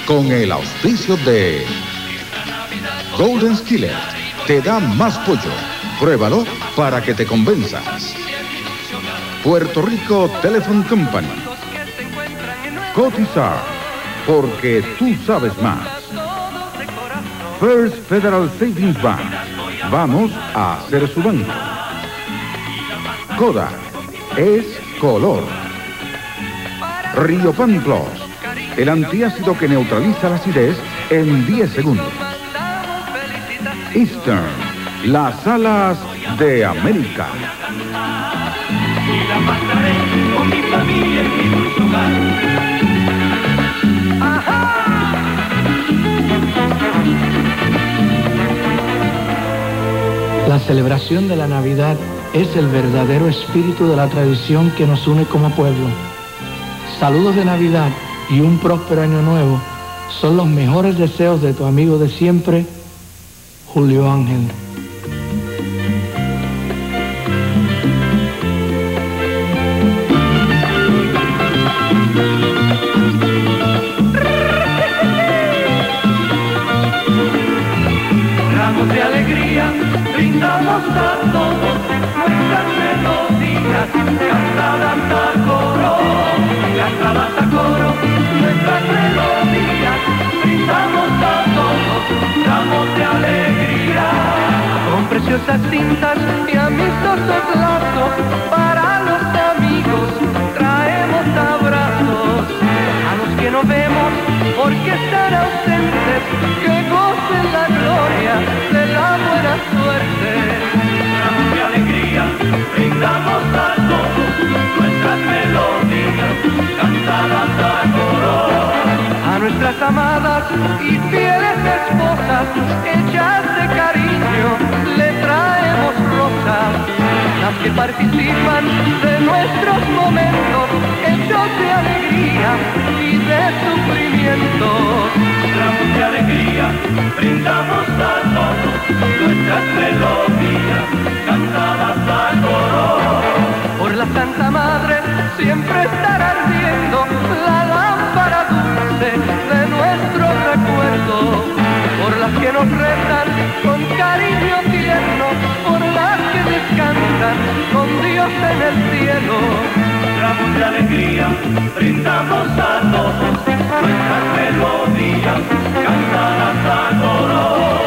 con el auspicio de Golden Skillet. Te da más pollo. Pruébalo para que te convenzas. Puerto Rico Telephone Company. Cotizar, porque tú sabes más. First Federal Savings Bank. Vamos a hacer su banco. Kodak es color. Riopan Plus, el antiácido que neutraliza la acidez en 10 segundos. Eastern, las alas de América. Y la pasaré con mi familia en mi dulce hogar. La celebración de la Navidad es el verdadero espíritu de la tradición que nos une como pueblo. Saludos de Navidad y un próspero año nuevo son los mejores deseos de tu amigo de siempre, Julio Ángel. Ramos de alegría brindamos a todos, nuestras melodías cantadas a coro, nuestras melodías brindamos a todos, ramos de alegría. Con preciosas cintas y amistosos lazos para los amigos traemos abrazos. A los que no vemos porque están ausentes, que gocen la gloria de la buena suerte. Ramos de alegría brindamos a todos, nuestras melodías cantadas a coro. A nuestras amadas y fieles esposas, hechas de cariño, le traemos rosas. Las que participan de nuestros momentos, hechos de alegría y de sufrimiento. Ramos de alegría brindamos a todos, nuestras melodías cantadas a coro. Por la Santa Madre siempre estará ardiendo la lámpara dulce de nuestro recuerdo. Por las que nos rezan con cariño tierno, por las que descansan con Dios en el cielo. Ramos de alegría brindamos a todos, nuestras melodías cantadas a coro.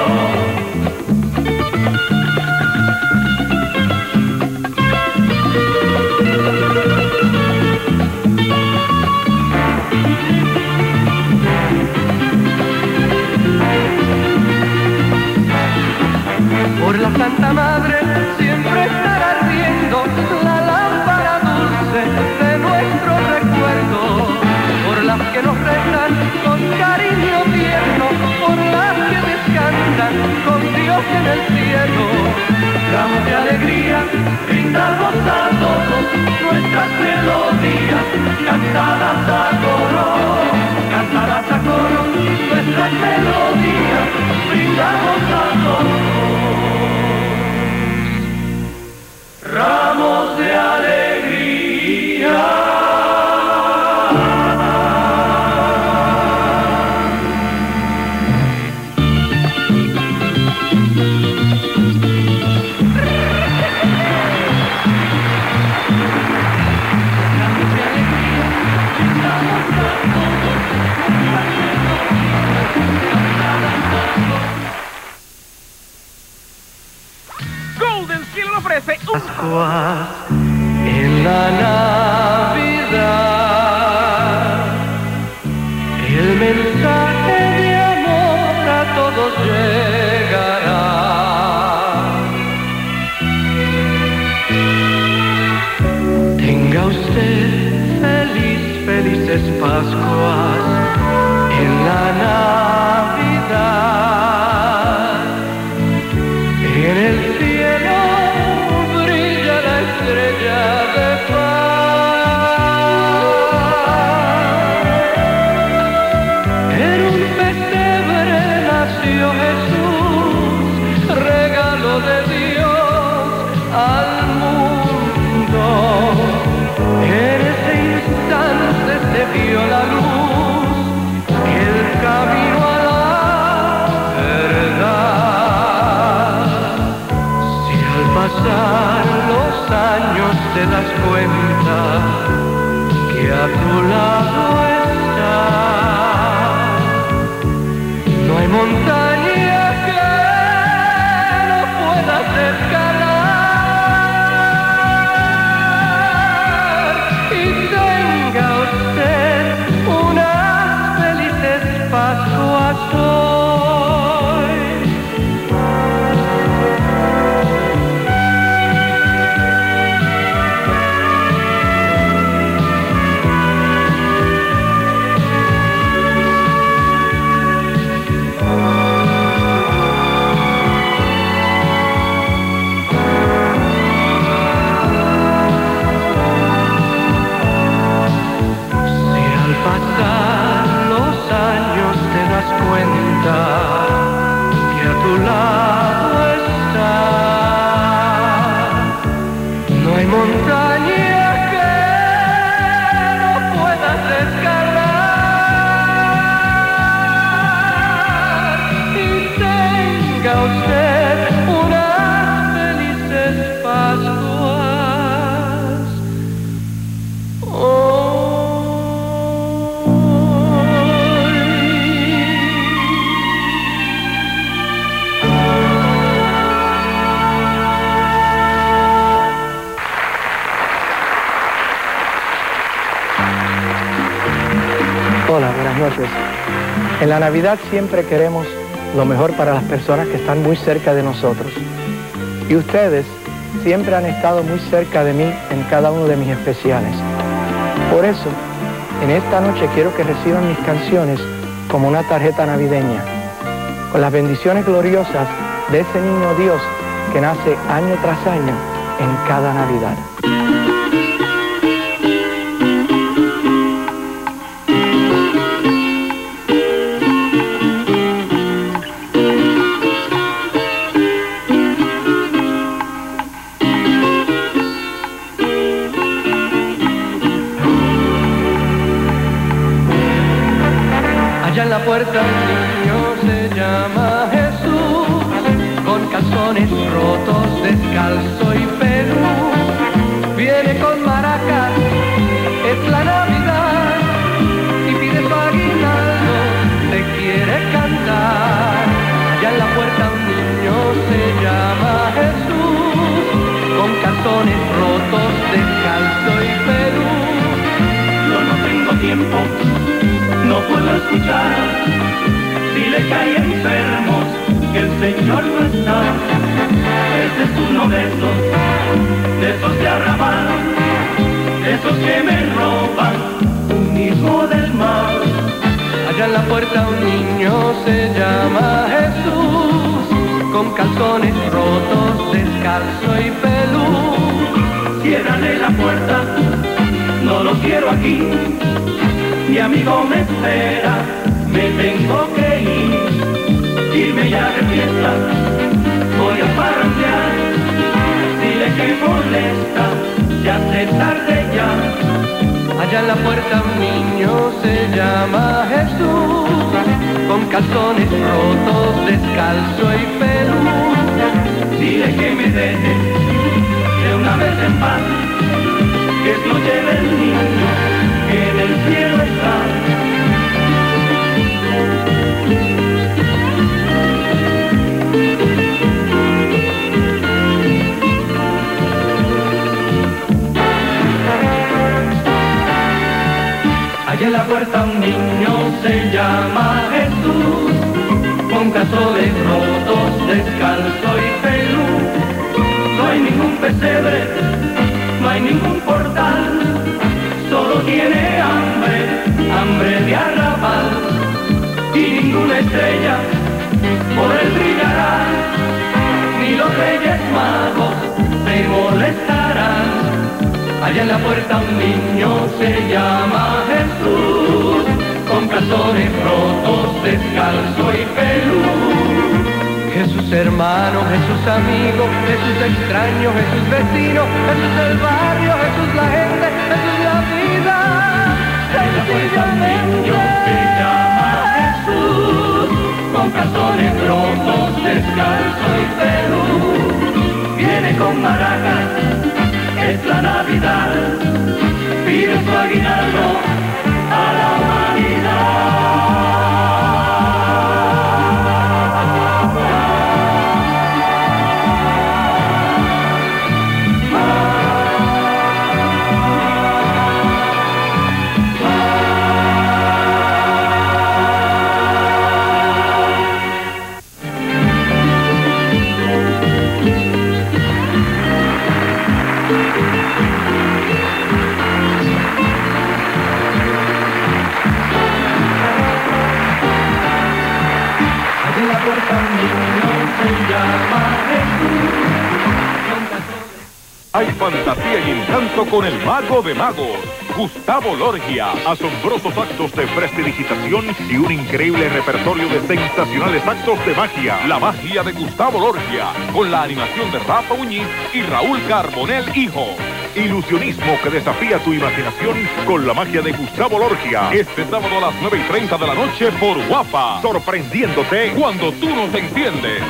Por la Santa Madre siempre estará ardiendo la lámpara dulce de nuestro recuerdo. Por las que nos rezan con cariño tierno, por las que descansan con Dios en el cielo. Ramos de alegría brindamos a todos, nuestras melodías cantadas a coro. Cantadas a coro, nuestras melodías brindamos a todos. Ramos de alegría. Golden Skillet ofrece un Pascuas en la Navidad, el mensaje de amor a todos llegará. Tenga usted felices Pascuas en la Navidad. En el cielo brilla la estrella de paz. te das cuenta que a tu lado está. No hay montaña que no puedas escalar y tenga usted unas felices Pascuas hoy. Cuenta que a tu lado está. No hay montaña que no puedas escalar y tenga usted unas felices Pascuas. Hola, buenas noches. En la Navidad siempre queremos lo mejor para las personas que están muy cerca de nosotros. Y ustedes siempre han estado muy cerca de mí en cada uno de mis especiales. Por eso, en esta noche quiero que reciban mis canciones como una tarjeta navideña, con las bendiciones gloriosas de ese niño Dios que nace año tras año en cada Navidad. Allá en la puerta un niño se llama Jesús, con calzones rotos, descalzo y pelú. Viene con maracas, es la Navidad, y pide su aguinaldo, te quiere cantar. Allá en la puerta un niño se llama Jesús, con calzones rotos, descalzo y pelú. Yo no tengo tiempo, no puedo escuchar. Dile que hay enfermos, que el Señor no está. Este es uno de esos de arrabal, esos que me roban, un hijo del mar. Allá en la puerta un niño se llama Jesús, con calzones rotos, descalzo y pelú. Ciérrale la puerta, no lo quiero aquí. Mi amigo me espera, me tengo que ir. Irme ya de fiesta, voy a parrandear. Dile que molesta, ya se tarde ya. Allá en la puerta un niño se llama Jesús, con calzones rotos, descalzo y pelú. Dile que me deje de una vez en paz, que es noche del niño, que en el cielo está. Allá en la puerta un niño se llama Jesús, con calzones rotos, descalzo y pelú. No hay ningún pesebre, no hay ningún portal, solo tiene hambre, hambre de arrabal. Y ninguna estrella por él brillará, ni los reyes magos se molestarán. Allá en la puerta un niño se llama Jesús, con calzones rotos, descalzo y pelú. Jesús hermano, Jesús amigo, Jesús extraño, Jesús vecino, Jesús el barrio, Jesús la gente, Jesús la vida. Sencillamente se llama Jesús, con calzones rotos, descalzo y pelú. Viene con maracas, es la Navidad. puerta un niño se llama Jesús. Hay fantasía y encanto con el mago de magos, Gustavo Lorgia. Asombrosos actos de prestidigitación y un increíble repertorio de sensacionales actos de magia. La magia de Gustavo Lorgia, con la animación de Rafa Muñiz y Raúl Carbonell Hijo. Ilusionismo que desafía tu imaginación con la magia de Gustavo Lorgia. Este sábado a las 9:30 de la noche por Guapa. Sorprendiéndote cuando tú nos enciendes.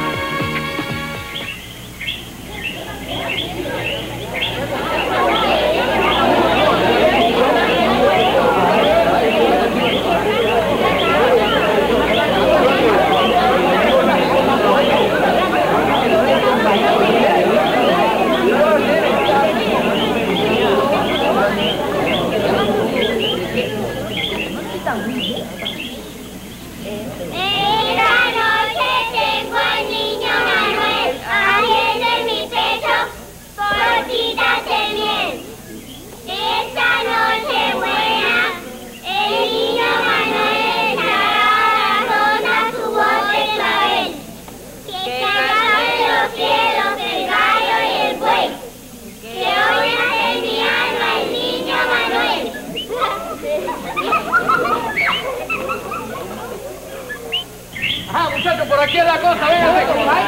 Muchachos, por aquí es la cosa, vénganse.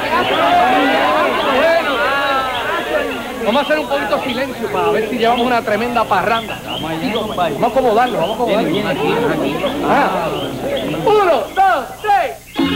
Bueno, vamos a hacer un poquito de silencio para ver si llevamos una tremenda parranda. Vamos a acomodarlo, vamos a acomodarlo. Ah. 1, 2, 3.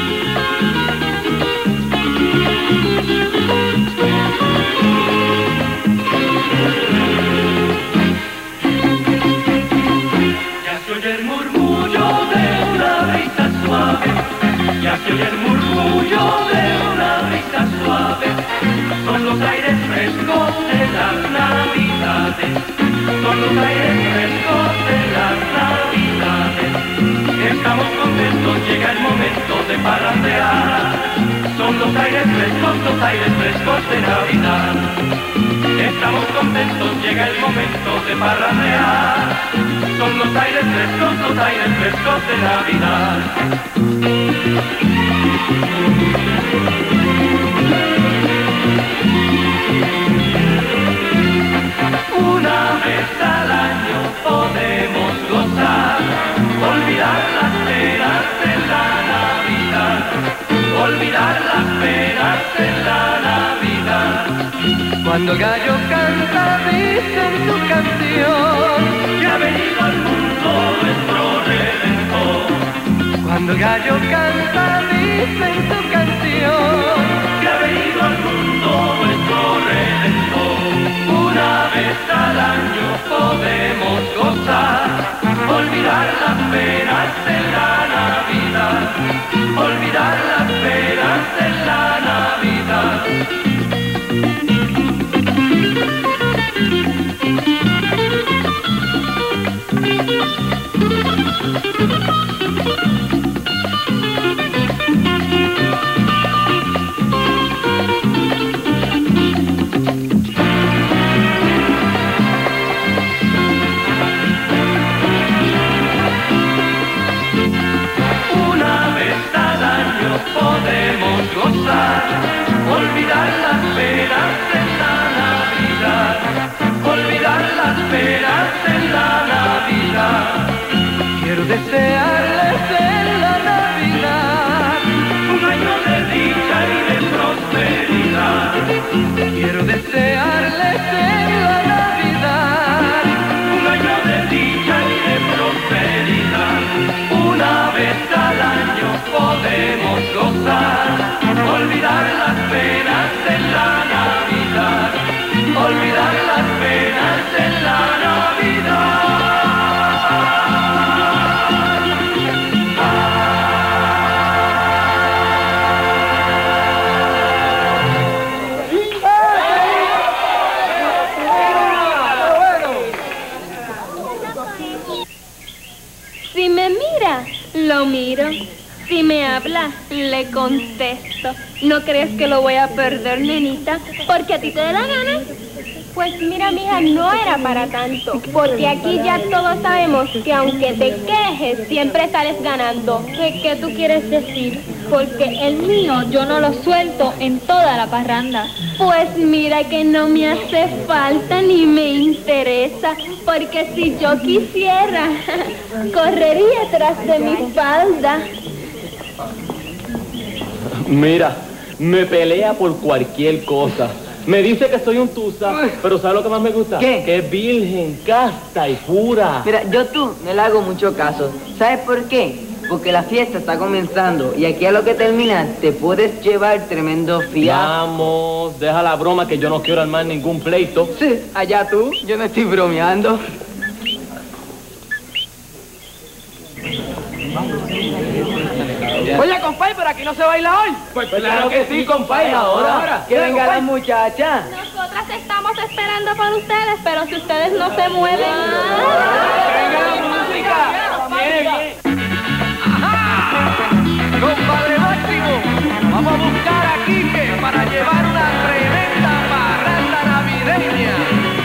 Ya se oye el murmullo de una brisa suave. Ya se oye el murmullo de una brisa suave. Son los aires frescos de las navidades. Son los aires frescos de las navidades. Estamos contentos, llega el momento de parrandear. Son los aires frescos de Navidad. Estamos contentos, llega el momento de parrandear. Son los aires frescos de Navidad. Una vez al año podemos gozar, olvidar las penas de la Navidad, olvidar las penas de la Navidad. Cuando el gallo canta, dice en su canción que ha venido al mundo nuestro Redentor. Cuando el gallo canta, dice en su canción que ha venido al mundo nuestro Redentor. Una vez al año podemos gozar, olvidar las penas de la Navidad, olvidar las penas de la Navidad. Podemos gozar, olvidar las penas de la Navidad, olvidar las penas de la Navidad. Quiero desearles en la Navidad un año de dicha y de prosperidad. Quiero desearles en la Navidad un año de dicha y de prosperidad. Una vez al año podemos gozar, olvidar las penas de la Navidad, olvidar las penas de la Navidad. Si me mira, lo miro. Si me habla, le contesto. ¿No crees que lo voy a perder, nenita? Porque a ti te da la gana. Pues mira, mija, no era para tanto, porque aquí ya todos sabemos que aunque te quejes, siempre sales ganando. ¿Qué tú quieres decir? Porque el mío yo no lo suelto en toda la parranda. Pues mira que no me hace falta ni me interesa, porque si yo quisiera, correría tras de mi falda. Mira, me pelea por cualquier cosa. Me dice que soy un tusa, pero ¿sabes lo que más me gusta? ¿Qué? Que es virgen, casta y pura. Mira, yo no le hago mucho caso. ¿Sabes por qué? Porque la fiesta está comenzando y aquí a lo que termina te puedes llevar tremendo fiasco. Vamos, deja la broma que yo no quiero armar ningún pleito. Sí, allá tú, yo no estoy bromeando. Oye, compay, pero aquí no se baila hoy. Pues claro que sí, compay, ahora. Que venga la muchacha. Nosotras estamos esperando por ustedes, pero si ustedes no se mueven... ¡Venga la música! ¡Bien! ¡Ajá! Compadre Máximo, vamos a buscar a Quique para llevar una tremenda parranda navideña.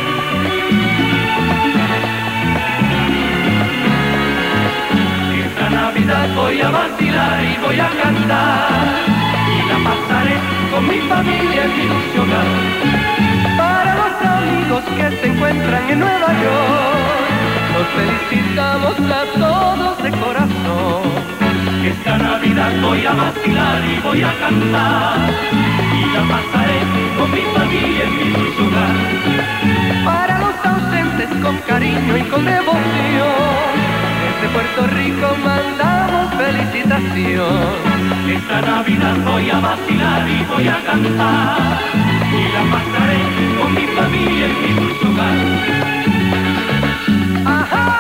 Esta Navidad voy a vacilar y voy a cantar y la pasaré con mi familia en mi dulce hogar. Para los amigos que se encuentran en Nueva York, los felicitamos a todos de corazón. Esta Navidad voy a vacilar y voy a cantar y la pasaré con mi familia en mi dulce hogar. Para los ausentes con cariño y con devoción, desde Puerto Rico mandamos felicitación. Esta Navidad voy a vacilar y voy a cantar y la pasaré con mi familia en mi dulce hogar. ¡Ajá!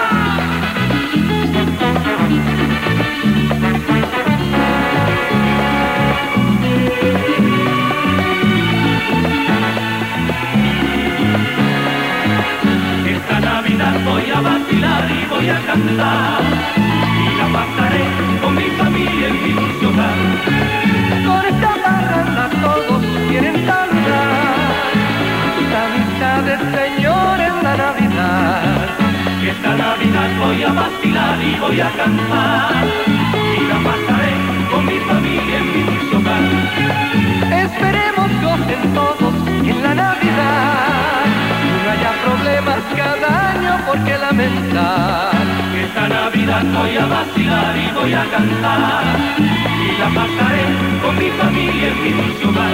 Esta Navidad voy a vacilar y voy a cantar y la pasaré con mi familia en mi dulce hogar. Con esta parranda todos quieren saludar a sus amistades, Señor, en la Navidad. Esta Navidad voy a vacilar y voy a cantar y la pasaré con mi familia en mi dulce hogar. Esperemos gocen todos en la Navidad, no haya problemas cada año por qué lamentar. Esta Navidad voy a vacilar y voy a cantar y la pasaré con mi familia en mi dulce hogar.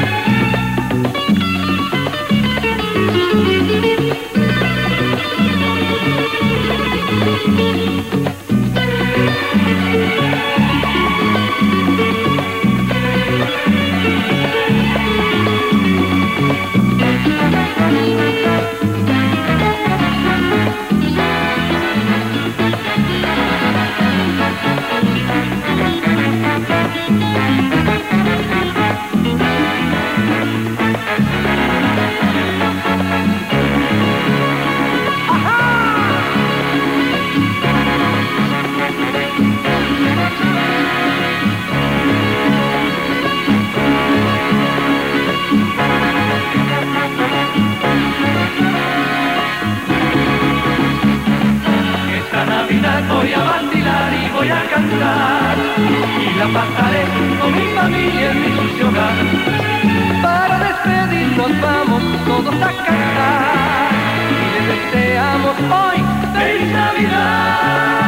Voy a vacilar y voy a cantar y la pasaré con mi familia en mi dulce hogar. Para despedirnos vamos todos a cantar y les deseamos hoy ¡Feliz Navidad!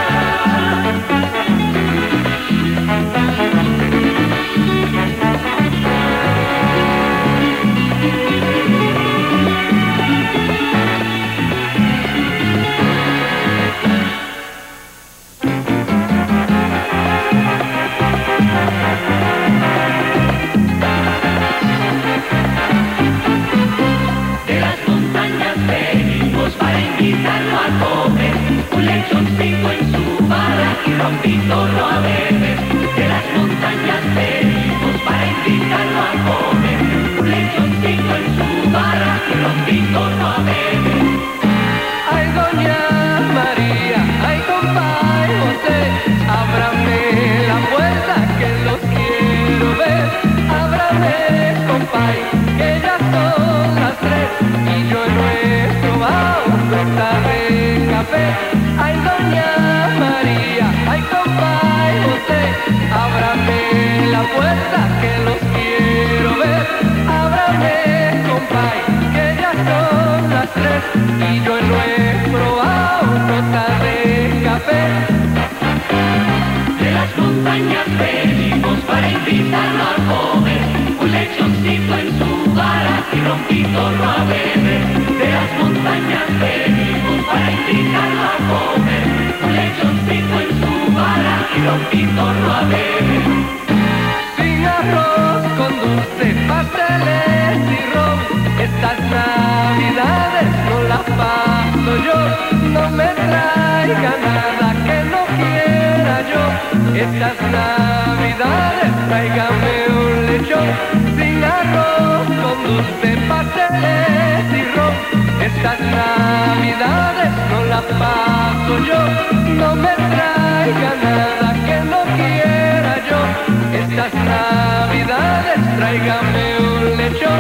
Invitarlo a comer, un lechoncito en su vara y rompito no a beber. De las montañas venimos para invitarlo a comer, un lechoncito en su vara y rompito no a beber. ay doña María, ay compay José, ábrame la puerta que los quiero ver. Ábrame compay, que ya son las 3. montañas venimos para invitarlo a comer un lechoncito en su vara y rompitorro a beber. De las montañas venimos para invitarlo a comer un lechoncito en su vara y rompitorro a beber. Sin arroz, con dulce, pasteles y ron, estas navidades no las paso yo. No me traiga nada que no quiera yo. Estas navidades tráigame un lechón. Sin arroz, con dulce, pasteles y ron, estas navidades no las paso yo. No me traiga nada que no quiera yo. Estas navidades tráigame un lechón.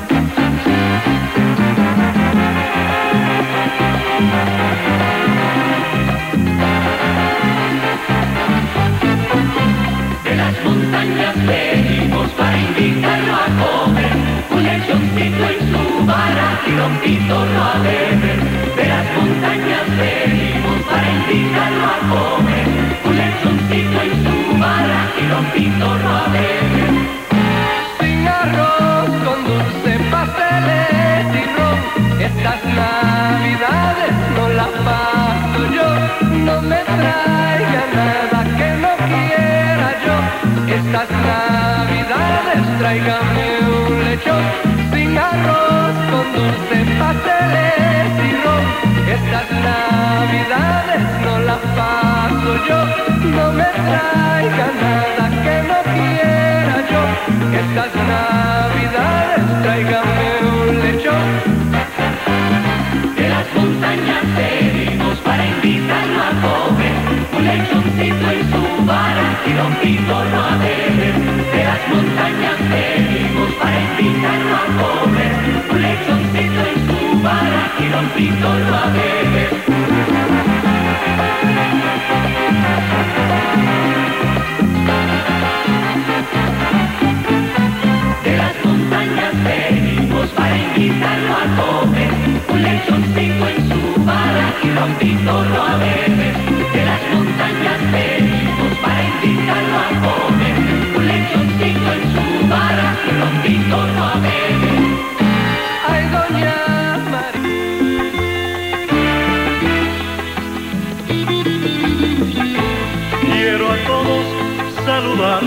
De las montañas venimos para invitarlo a comer un lechoncito en su vara y rompitorro a beber. De las montañas venimos para invitarlo a comer un lechoncito en su vara y rompitorro a beber. Sin arroz, con dulce, pasteles y ron, estas navidades no las paso yo. No me traiga nada que no quiera yo. Estas navidades tráigame un lechón. Sin arroz, con dulce, pasteles y ron, estas navidades no las paso yo. No me traiga nada que no quiera yo. Estas navidades tráigame un lechón. De las montañas venimos para invitarlo a comer un lechoncito en su vara y rompitorro a beber. De las montañas venimos para invitarlo a comer un lechoncito en su vara y rompitorro a beber. De las montañas venimos para invitarlo a comer un lechoncito en su vara y rompitorro a beber. De las montañas venimos para invitarlo a comer un lechoncito en su vara y rompitorro a beber. Ay, doña María. Quiero a todos saludar,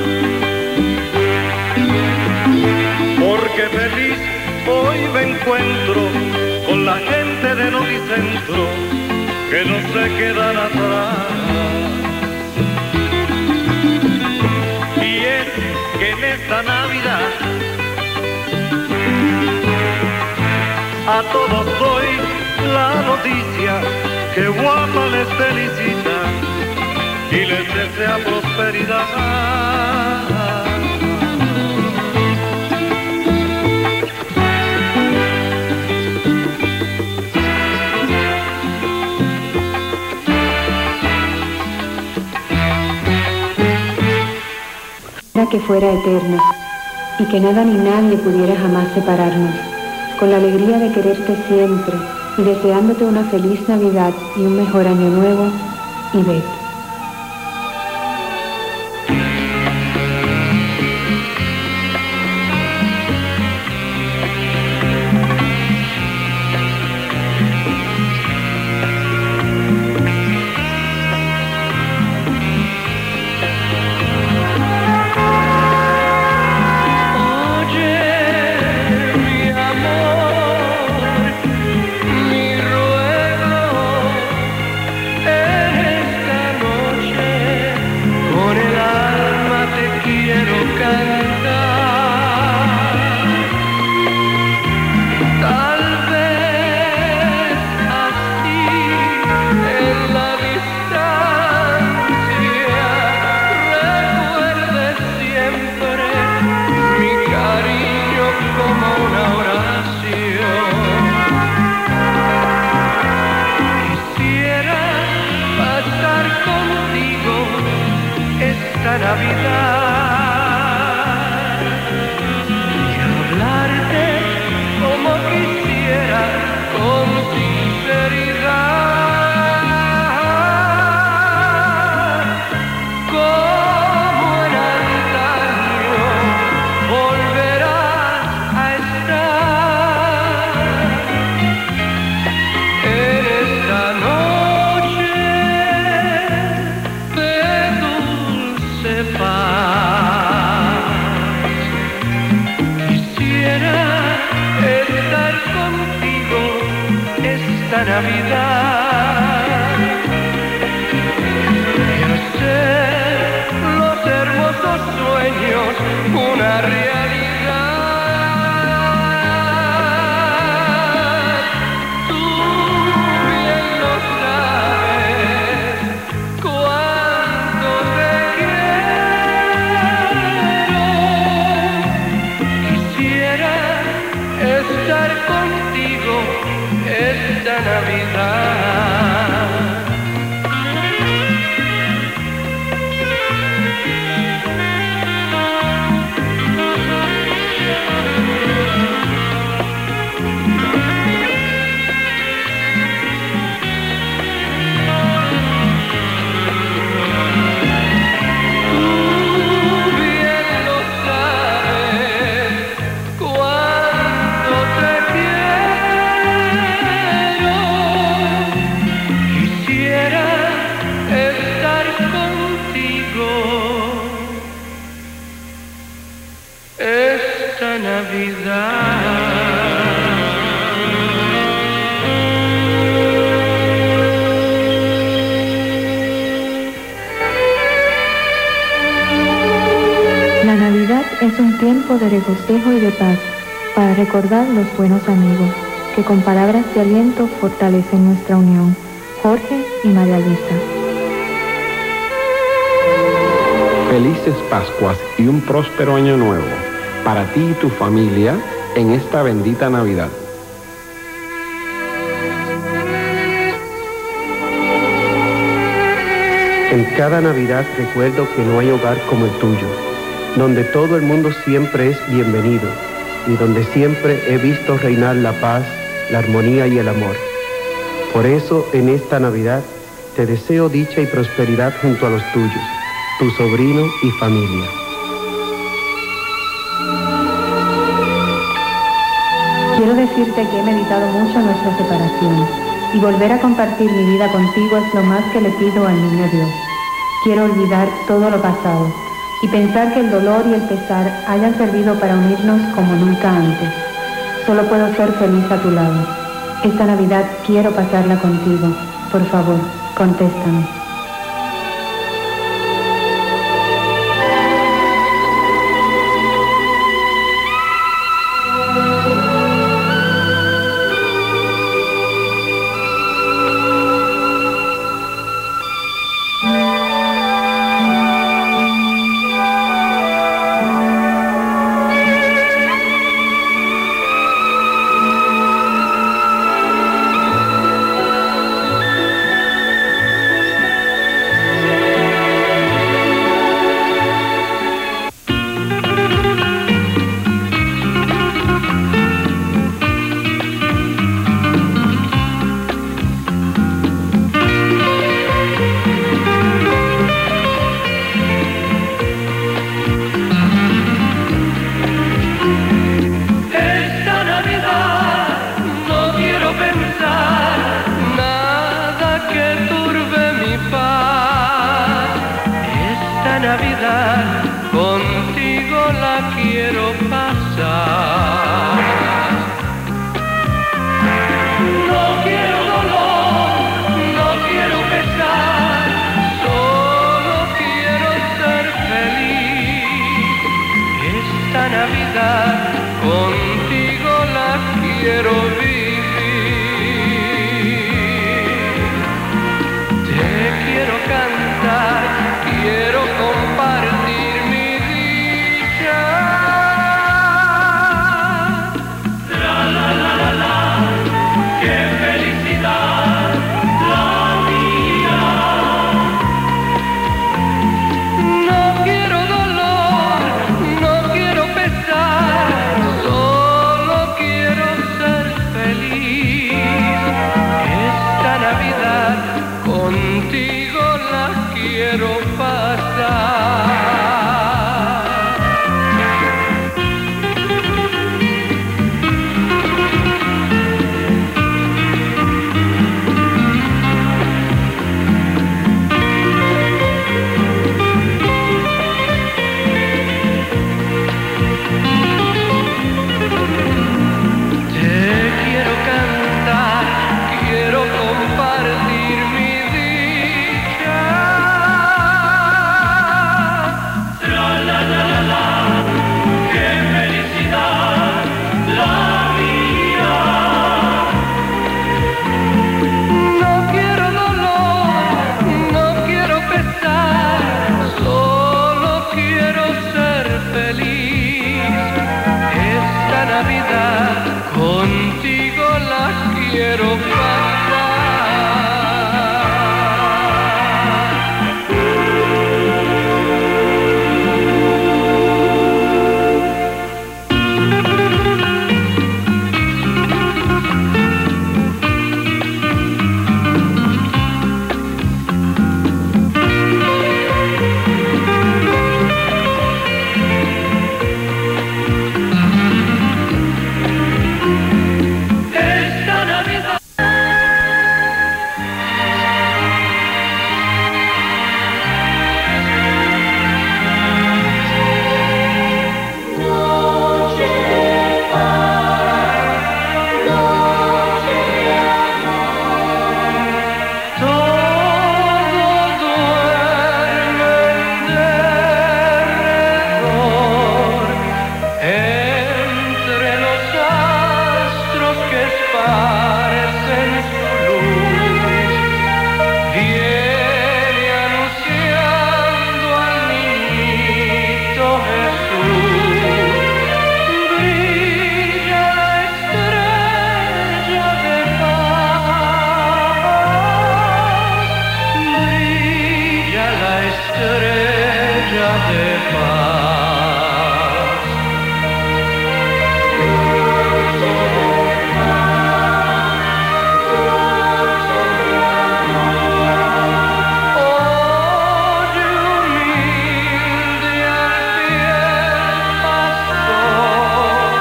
porque feliz hoy me encuentro con la gente de Noticentro que no se quedan atrás. Y es que en esta Navidad a todos doy la noticia que Guapa les felicita y les desea prosperidad. Que fuera eterna y que nada ni nadie pudiera jamás separarnos, con la alegría de quererte siempre y deseándote una feliz Navidad y un mejor año nuevo, Ivette. Con paz. Quisiera estar contigo esta Navidad y hacer los hermosos sueños una realidad. Tú bien lo sabes cuánto te quiero. Quisiera estar contigo esta Navidad. La Navidad es un tiempo de regocijo y de paz para recordar los buenos amigos que con palabras de aliento fortalecen nuestra unión. Jorge y María Luisa. Felices Pascuas y un próspero año nuevo para ti y tu familia en esta bendita Navidad. En cada Navidad recuerdo que no hay hogar como el tuyo, donde todo el mundo siempre es bienvenido y donde siempre he visto reinar la paz, la armonía y el amor. Por eso, en esta Navidad, te deseo dicha y prosperidad junto a los tuyos, tu sobrino y familia. Quiero decirte que he meditado mucho nuestra separación y volver a compartir mi vida contigo es lo más que le pido al niño Dios. Quiero olvidar todo lo pasado y pensar que el dolor y el pesar hayan servido para unirnos como nunca antes. Solo puedo ser feliz a tu lado. Esta Navidad quiero pasarla contigo. Por favor, contéstame. de paz. Oye, humilde al fiel pastor,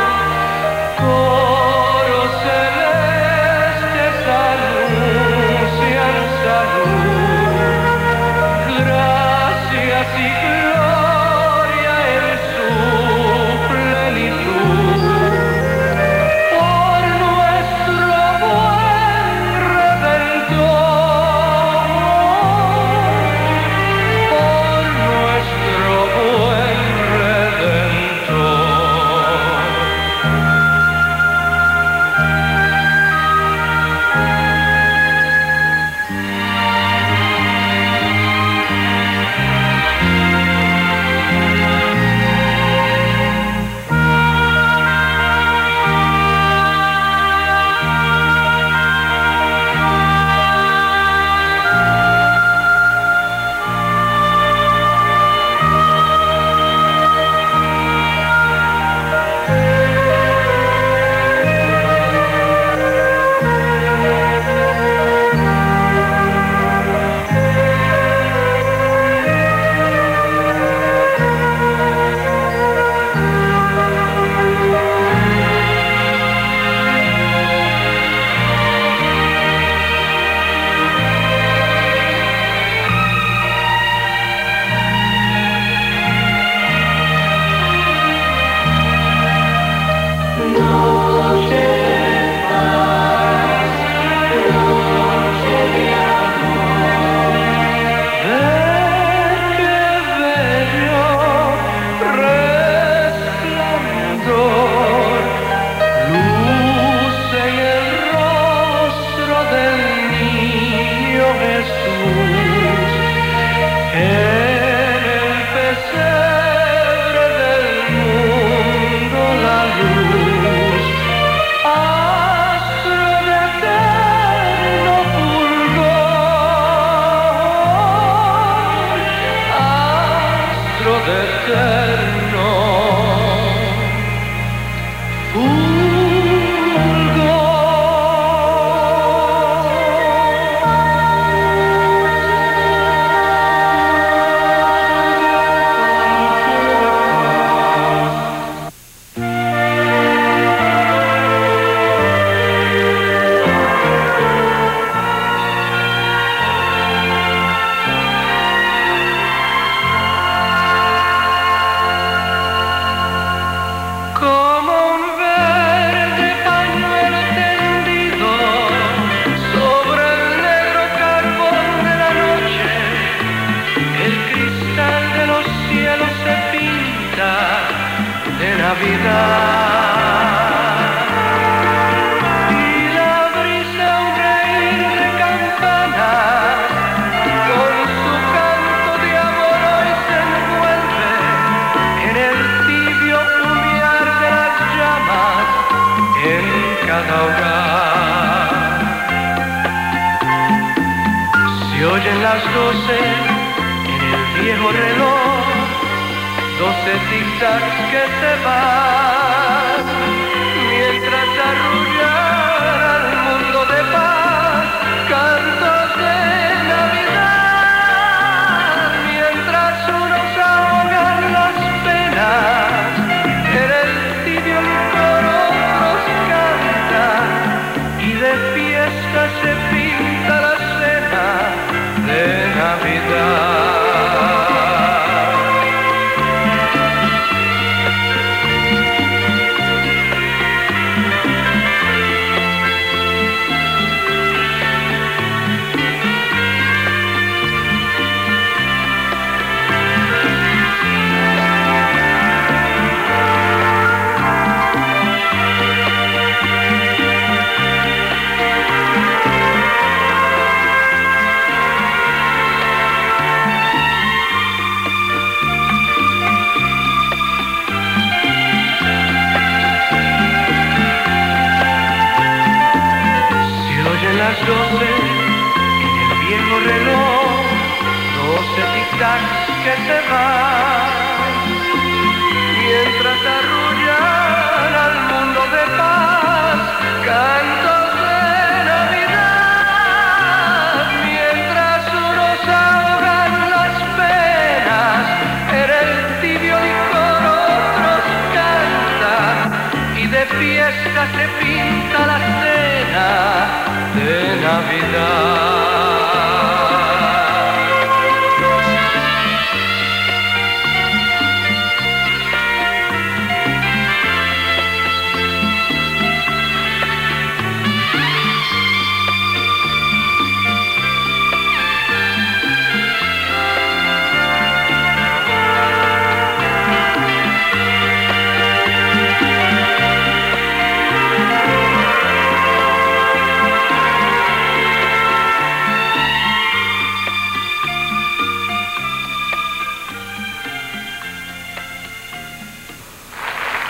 coros celestes anuncian salud, gracias y gloria en su plenitud. Por nuestro buen Redentor, por nuestro buen Redentor. Se oyen las 12 en el viejo reloj, 12 zigzags que se van, mientras arrullan al mundo de paz, cantos de Navidad, mientras unos ahogan las penas, en el tibio licor otros cantan, y de fiesta se pinta la cena de Navidad. Las 12 en el viejo reloj, 12 zigzags que se van.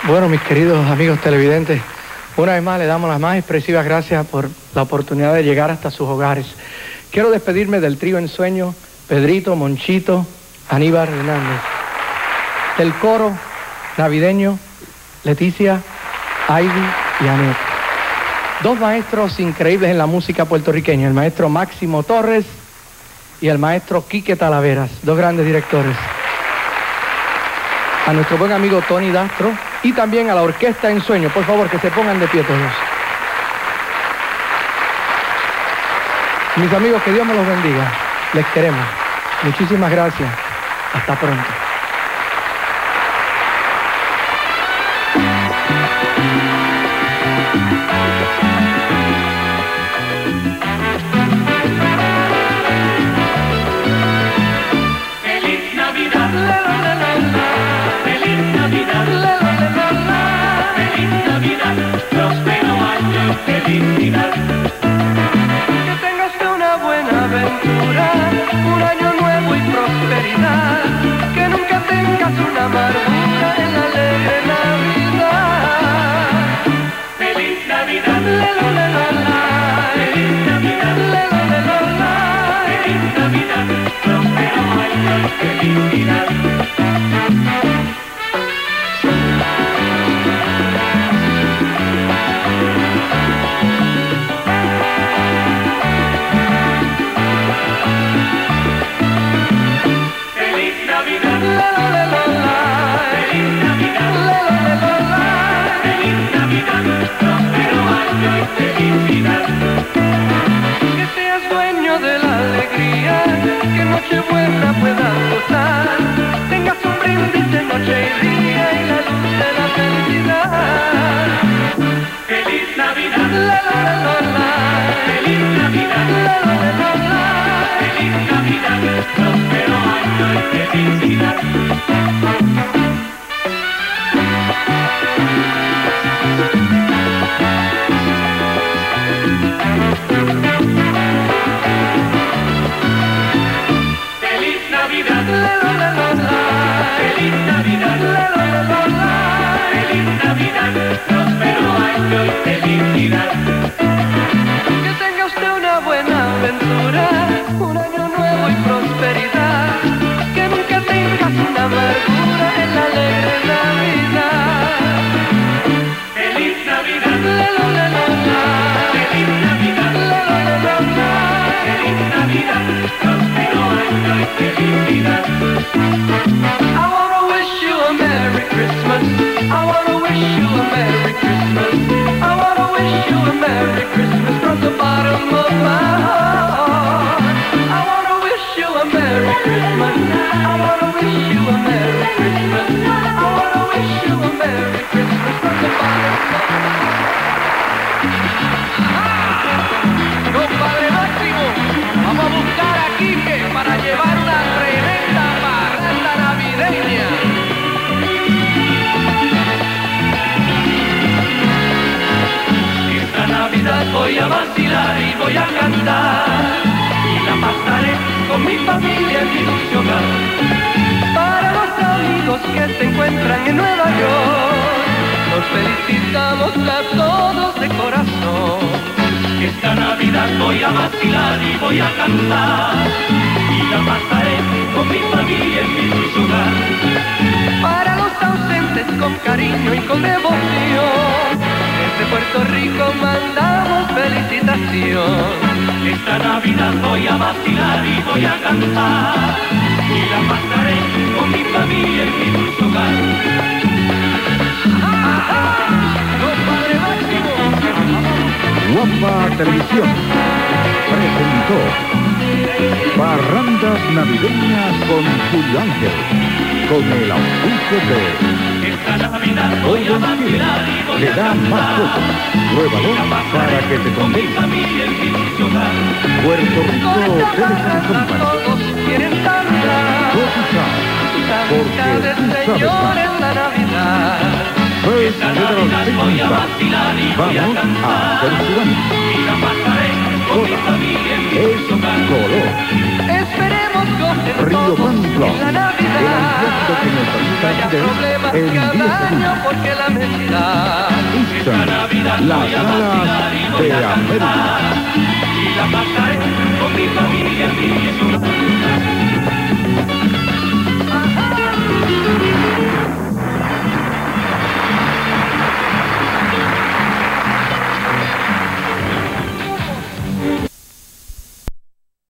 Bueno, mis queridos amigos televidentes, una vez más le damos las más expresivas gracias por la oportunidad de llegar hasta sus hogares. Quiero despedirme del trío Ensueño, Pedrito, Monchito, Aníbal Hernández. Del coro navideño, Leticia, Heidi y Anet. Dos maestros increíbles en la música puertorriqueña, el maestro Máximo Torres y el maestro Quique Talaveras, dos grandes directores. A nuestro buen amigo Tony Dastro y también a la Orquesta Ensueño. Por favor, que se pongan de pie todos. Mis amigos, que Dios me los bendiga. Les queremos. Muchísimas gracias. Hasta pronto. Felicidad, que tengas una buena aventura, un año nuevo y prosperidad, que nunca tengas una amargura en la alegre Navidad. Feliz Navidad, feliz Navidad, feliz Navidad, próspero año y felicidad. Que seas dueño de la alegría, que Nochebuena puedas gozar, tengas un brindis de noche y día y la luz de la felicidad. Feliz Navidad, feliz Navidad, feliz Navidad, próspero año y felicidad. Feliz Navidad, feliz Navidad, feliz Navidad, próspero año y felicidad. Que tenga usted una buena aventura, un año nuevo y prosperidad, que nunca tengas una amargura en la alegre Navidad. Feliz Navidad, feliz Navidad, feliz Navidad, próspero año y felicidad. I wanna wish you a Merry Christmas. I wanna wish you a Merry Christmas. I wanna wish you a Merry Christmas from the bottom of my heart. I wanna wish you a Merry Christmas. I wanna wish you a Merry Christmas. I wanna wish you a Merry Christmas from the bottom of my heart. Compadre Máximo, vamos a buscar a Quique para llevar una tremenda parranda navideña. Esta Navidad voy a vacilar y voy a cantar, y la pasaré con mi familia en mi dulce hogar. Para los amigos que se encuentran en Nueva York, los felicitamos a todos de corazón. Esta Navidad voy a vacilar y voy a cantar, y la pasaré con mi familia en mi dulce hogar. Para los ausentes con cariño y con devoción, desde Puerto Rico mandamos felicitación. Esta Navidad voy a vacilar y voy a cantar, y la pasaré con mi familia en mi dulce hogar. ¡Compadre Máximo! Guapa Televisión presentó Parrandas Navideñas con Julio Ángel, con el auspicio de Golden Skillet. Le da más fotos. Pruébalo para que te convenza. Puerto Rico Telephone Company. Tú sabes, porque tú sabes más. First Federal Savings Bank. Vamos a hacer su banco. Cola es color. Esperemos Río Pan Club, el aliado que nuestra lista en 10 segundos. Porque la mentira Instant, las alas de América. Y la pasaré con mi familia, mi